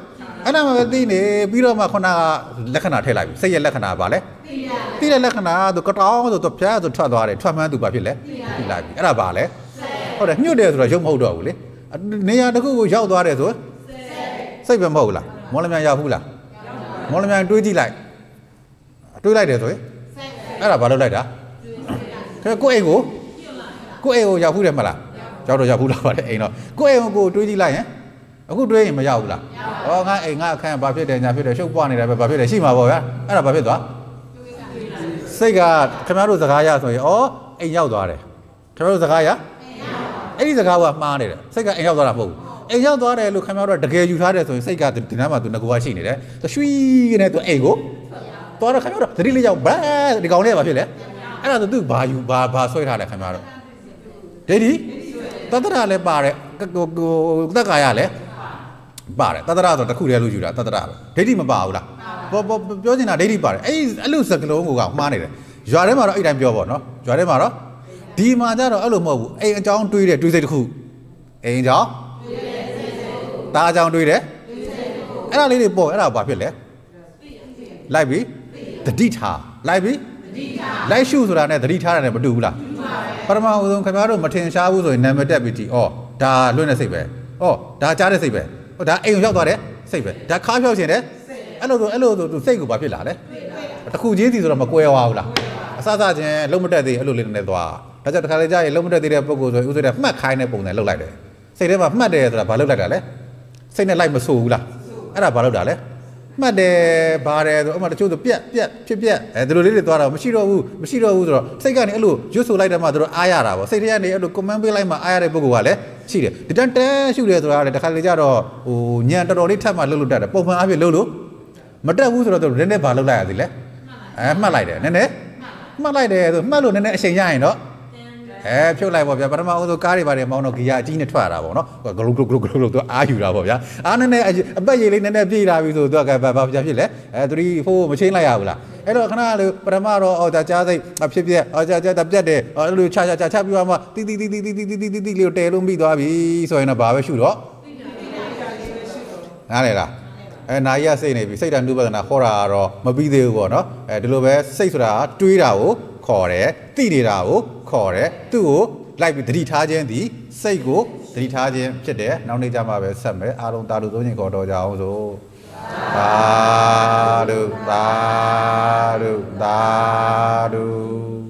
အဲ့ဒါမှပဲသိနေပြီးတော့မှခုနကလက္ခဏာထည့်လိုက်ပြီစိတ်ရဲ့လက္ခဏာပါလေသိတဲ့လက္ခဏာသူကတောင်းဆိုသူဖျားဆိုထွက်သွားတယ်ထွက်မှန်းသူဘာဖြစ်လဲသိလိုက်ပြီအဲ့ဒါပါလေဟုတ်တယ်ညှို့တယ်ဆိုတော့ရုပ်မဟုတ်တော့ဘူးလေနေရာတစ်ခုကိုရောက်သွားတယ်ဆိုစိတ်ပဲမဟုတ်လားမော်လမြိုင်ရောက်ဘူးလားမော်လမြိုင်တွေးကြည့်လိုက်တွေးလိုက်တယ်ဆိုရင်အဲ့ဒါဘာလုပ်လိုက်တာကိုယ့်အိမ်ကိုရောက်ဘူးတယ်မလားရောက်တော့ရောက်ဘူးလားပါလေအိမ်တော့ကိုယ့်အိမ်ကိုတွေးကြည့်လိုက်ရင်အခုတွေးရင်မရောက်ဘူးလားဟောငါအိမ်ငါအခန်းဘာဖြစ်တယ်ညာဖြစ်တယ်ရှုပ်ပွားနေတာပဲဘာဖြစ်တယ်ရှိမှာပေါ့ဗျာအဲ့ဒါဘာဖြစ်သွားစိတ်ကခင်ဗျားတို့စကားရဆိုရင်ဩအိမ်ရောက်သွားတယ်ခင်ဗျားတို့စကားရအဲ့ဒီစကားကမှားနေတယ်စိတ်ကအိမ်ရောက်သွားတာမဟုတ်ဘူးအိမ်ရောက်သွားတယ်လို့ခင်ဗျားတို့တကယ်ယူထားတယ်ဆိုရင်စိတ်ကဒီနားမှာသူငကူကရှိနေတယ်ရွှီနဲ့သူအိမ်ကိုသွားတော့ခင်ဗျားတို့သတိလေးရောက်ဘာဒီကောင်လေးကဘာဖြစ်လဲအဲ့ဒါသူဘာယူဘာဆွဲထားလဲခင်ဗျားတို့ဒိဋ္ဌိတတ္တရလည်းပါတယ်တက္ကာရလည်းပါတယ်တတ္တရဆိုတခုတည်းလို့ယူတာတတ္တရပဲဒိဋ္ဌိမပါဘူးလားပြောချင်တာဒိဋ္ဌိပါတယ်အဲ့လိုစကလုံးကမှားနေတယ်ရွာထဲမှာတော့အဲ့တိုင်းပြောပေါ့နော်ရွာထဲမှာတော့ဒီမှာကျတော့အဲ့လိုမဟုတ်ဘူးအိမ်အကြောင်းတွေးတဲ့တွေးစိတ်တစ်ခုအိမ်အကြောင်းတားအကြောင်းတွေးတဲ့အဲ့ဒါလေးတွေပေါ့အဲ့ဒါဘာဖြစ်လဲလိုက်ပြီတတိထားလိုက်ပြီလိုက်ရှုဆိုတာနဲ့တတိထားတာနဲ့မတူဘူးလားပထမဆုံးခင်ဗျားတို့မထင်ရှားဘူးဆိုရင်နာမည်တက်ပြီးဒီဩဒါလွတ်နေစိတ်ပဲဩဒါကြားတဲ့စိတ်ပဲဟောဒါအိမ်ကိုရောက်သွားတယ်စိတ်ပဲဒါခါးဖြောက်ရှင်တယ်အဲ့လိုဆိုသူစိတ်ကိုဘာဖြစ်လာလဲတခုချင်းစီဆိုတော့မကွဲသွားဘူးလားအစစချင်းလုံးမတက်သေးအဲ့လိုလေးနဲ့သွားဒါကြောင့်တခါလေကြာရင်လုံးမတက်သေးတဲ့ပုံကိုဆိုရင်ဥစ္စာတွေမှတ်ခိုင်းတဲ့ပုံစံလောက်လိုက်တယ်စိတ်ထဲမှာမှတ်တယ်ဆိုတာဘာလောက်လိုက်တာလဲစိတ်နဲ့လိုက်မဆိုးဘူးလားအဲ့ဒါဘာလောက်တာလဲမှတ်တယ်ဘာတယ်ဆိုအမှတချို့ဆိုပြက်ဖြစ်ပြက်ဒီလိုလေးတွေသွားတာမရှိတော့ဘူးဆိုတော့စိတ်ကနေအဲ့လိုရွတ်ဆိုလိုက်တယ်မှတို့အားရတာပေါ့စိတ်ထဲကနေအဲ့လို comment ပေးလိုက်မှအားရတဲ့ပုံကလည်းရှိတယ်ဒီတန်းရှုတယ်ဆိုတာလည်းတခါလေကြာတော့ဟိုညံတော်တော်လေးထပ်မှလှုပ်တတ်တယ်ပုံမှန်အားဖြင့်လှုပ်မတက်ဘူးဆိုတော့နည်းနည်းဘာလှုပ်လိုက်ရသေးလဲမှတ်လိုက်တယ်နည်းနည်းမှတ်လိုက်တယ်ဆိုမှတ်လို့နည်းနည်းအချိန်ရရင်တော့ဖြုတ်လိုက်ပေါ့ဗျာပထမဦးဆုံးကားတွေပါတယ်မောင်းတော့ဂီယာအကြီးနဲ့ထွက်လာတာပေါ့နော်ဂလုသူအားယူတာပေါ့ဗျာအားနည်းနည်းအပတ်ရည်လေးနည်းနည်းပြေးလာပြီဆိုသူကဘာဖြစ်လဲ3 4မချင်းလိုက်ရဘူးလားအဲ့တော့ခဏလေးပထမတော့ဒါကြားစိတ်ဖြစ်ပြက်ကြားပြက်တယ်အဲ့လိုချပြီးတော့မှတီးလေးကိုတဲလို့မိသွားပြီဆိုရင်တော့ဘာပဲရှုတော့နားလေလားနာရီကစိတ်နေပြီစိတ်ဓာတ်နုပဒနာခေါ်တာတော့မပြီးသေးဘူးပေါ့နော်ဒီလိုပဲစိတ်ဆိုတာတွေးတာကိုခေါ်တယ်သိနေတာကိုခေါ်တယ်သူ့ကိုလိုက်ပြီးသတိထားခြင်းသည်စိတ်ကိုသတိထားခြင်းဖြစ်တယ်နောက်နေ့ကျမှပဲဆက်မယ်အားလုံးတာလူသုံးခြင်းခေါ်တော်ကြအောင်ဆိုသာဓု